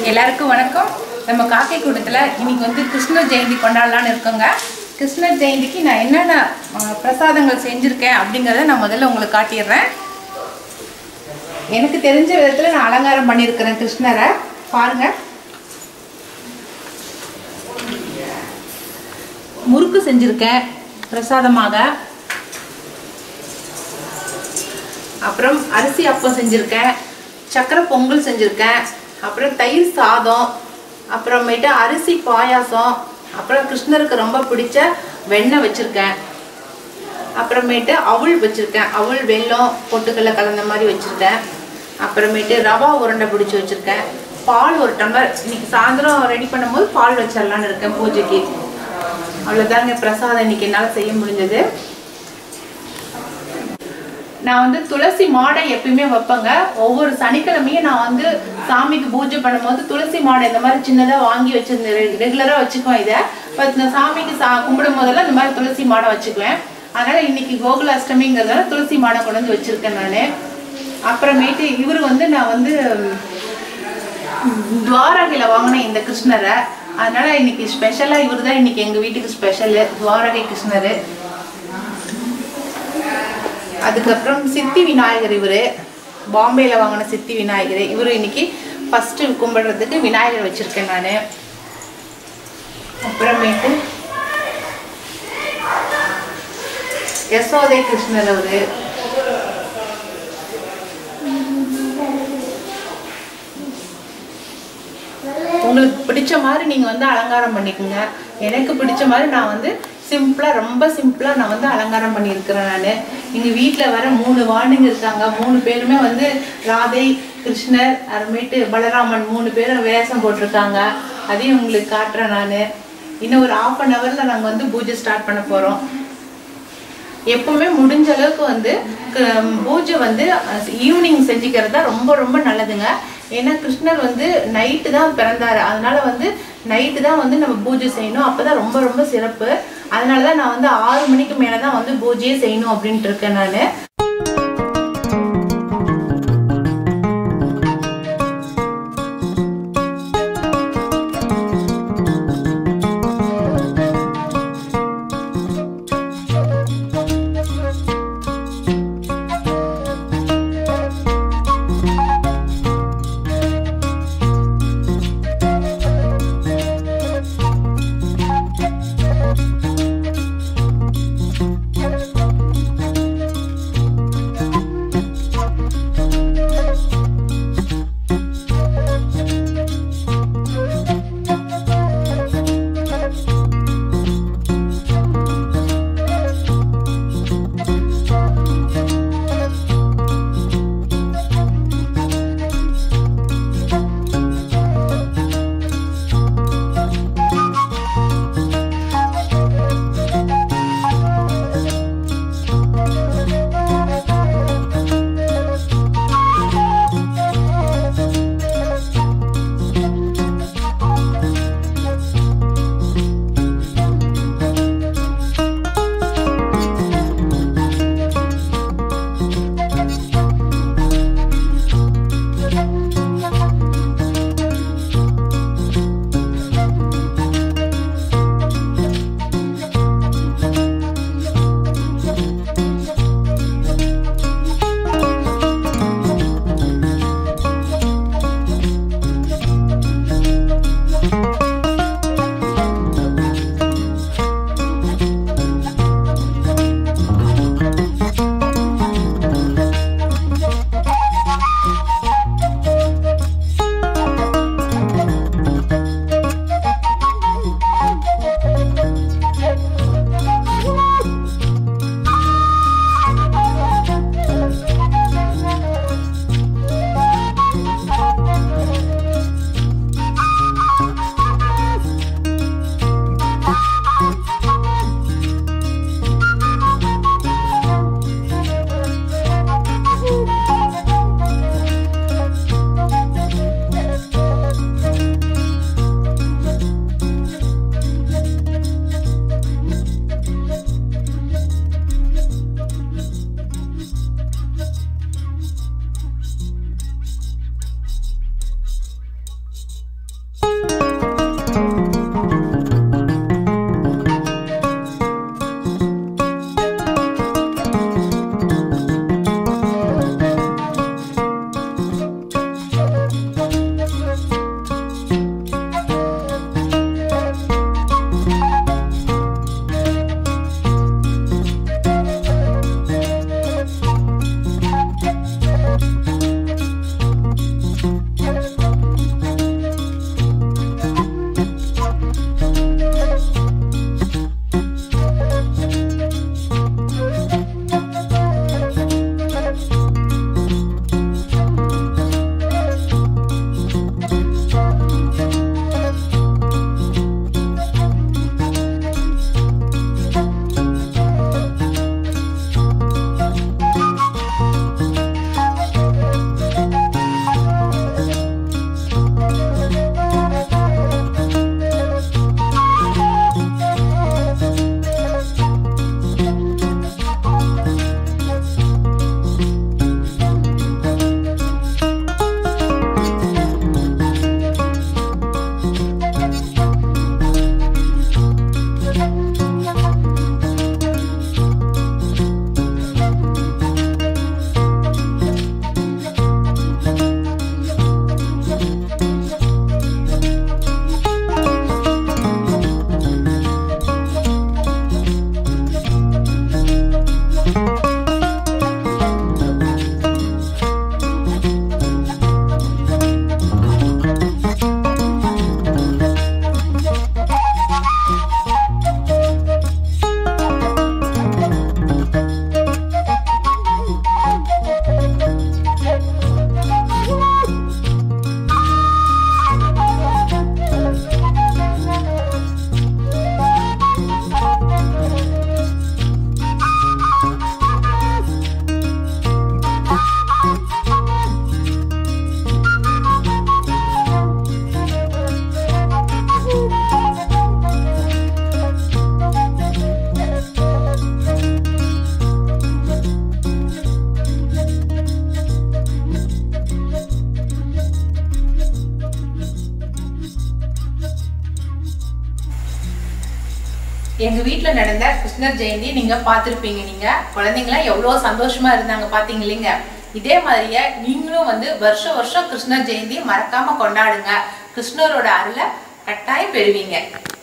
எல்லாருக்கும் வணக்கம். நம்ம காக்கை கூட்டத்தில் இன்னைக்கு வந்து கிருஷ்ணர் ஜெயந்தி கொண்டாடலான்னு இருக்கோங்க. கிருஷ்ணர் ஜெயந்திக்கு நான் என்னென்ன பிரசாதங்கள் செஞ்சுருக்கேன் அப்படிங்கிறத நான் முதல்ல உங்களுக்கு காட்டிடுறேன். எனக்கு தெரிஞ்ச விதத்தில் நான் அலங்காரம் பண்ணியிருக்கிறேன் கிருஷ்ணரை. பாருங்கள், முறுக்கு செஞ்சுருக்கேன் பிரசாதமாக. அப்புறம் அரிசி அப்பம் செஞ்சுருக்கேன், சக்கரை பொங்கல் செஞ்சுருக்கேன், அப்புறம் தயிர் சாதம், அப்புறமேட்டு அரிசி பாயாசம், அப்புறம் கிருஷ்ணருக்கு ரொம்ப பிடிச்ச வெண்ணெய் வச்சுருக்கேன், அப்புறமேட்டு அவல் வச்சுருக்கேன், அவல் வெல்லம் பொட்டுக்கல்ல கலந்த மாதிரி வச்சுருக்கேன், அப்புறமேட்டு ரவா உருண்டை பிடிச்சி வச்சுருக்கேன், பால் ஒரு டம்ளர் இன்னைக்கு சாயந்தரம் ரெடி பண்ணும்போது பால் வச்சிடலான்னு இருக்கேன் பூஜைக்கு. அவ்வளோதாங்க பிரசாதம் இன்னைக்கு என்னால் செய்ய முடிஞ்சது. நான் வந்து துளசி மாடை எப்பயுமே வைப்பேங்க. ஒவ்வொரு சனிக்கிழமையும் நான் வந்து சாமிக்கு பூஜை பண்ணும்போது துளசி மாடை இந்த மாதிரி சின்னதாக வாங்கி வச்சிருந்தேன். ரெகுலராக வச்சுக்குவேன். இதை இந்த சாமிக்கு கும்பிடும் போதெல்லாம் இந்த மாதிரி துளசி மாடை வச்சுக்குவேன். அதனால் இன்னைக்கு கோகுலாஷ்டமிங்கிறதுனால துளசி மாடை கொண்டு வந்து வச்சுருக்கேன் நான். அப்புறமேட்டு இவர் வந்து நான் வந்து துவாரகையில் வாங்கினேன் இந்த கிருஷ்ணரை. அதனால் இன்னைக்கு ஸ்பெஷலாக இவர் தான் இன்னைக்கு எங்கள் வீட்டுக்கு ஸ்பெஷலு, துவாரகை கிருஷ்ணர். அதுக்கப்புறம் சித்தி விநாயகர், இவர் பாம்பேயில் வாங்கின சித்தி விநாயகர். இவர் இன்னைக்கு ஃபஸ்ட்டு கும்பிடுறதுக்கு விநாயகர் வச்சுருக்கேன் நான். அப்புறமேட்டு யசோதை கிருஷ்ணர். அவர் உங்களுக்கு பிடிச்ச மாதிரி நீங்கள் வந்து அலங்காரம் பண்ணிக்கோங்க. எனக்கு பிடிச்ச மாதிரி நான் வந்து சிம்பிளாக, ரொம்ப சிம்பிளாக நான் வந்து அலங்காரம் பண்ணியிருக்கிறேன் நான். எங்கள் வீட்டில் வர 3 வாண்டுங்க இருக்காங்க. 3 பேருமே வந்து ராதை, கிருஷ்ணர், அப்புறமேட்டு பலராமன் 3 பேரும் வேஷம் போட்டிருக்காங்க. அதையும் உங்களுக்கு காட்டுறேன் நான். இன்னும் ஒரு 1/2 hourல நாங்கள் வந்து பூஜை ஸ்டார்ட் பண்ண போகிறோம். எப்பவுமே முடிஞ்ச அளவுக்கு வந்து பூஜை வந்து ஈவினிங் செஞ்சுக்கிறது தான் ரொம்ப ரொம்ப நல்லதுங்க. ஏன்னா கிருஷ்ணர் வந்து நைட்டு தான் பிறந்தார். அதனால வந்து நைட்டு தான் வந்து நம்ம பூஜை செய்யணும். அப்போ தான் ரொம்ப ரொம்ப சிறப்பு. அதனால தான் நான் வந்து 6 மணிக்கு மேலே தான் வந்து பூஜையே செய்யணும் அப்படின்ட்டு இருக்கேன் நான். எங்க வீட்டில் நடந்த கிருஷ்ணர் ஜெயந்தி நீங்க பார்த்துருப்பீங்க. நீங்க குழந்தைங்களாம் எவ்வளோ சந்தோஷமா இருந்தாங்க பார்த்தீங்க இல்லைங்க. இதே மாதிரியே நீங்களும் வந்து வருஷம் வருஷம் கிருஷ்ணர் ஜெயந்தி மறக்காம கொண்டாடுங்க. கிருஷ்ணரோட அருளை கட்டாயம் பெறுவீங்க.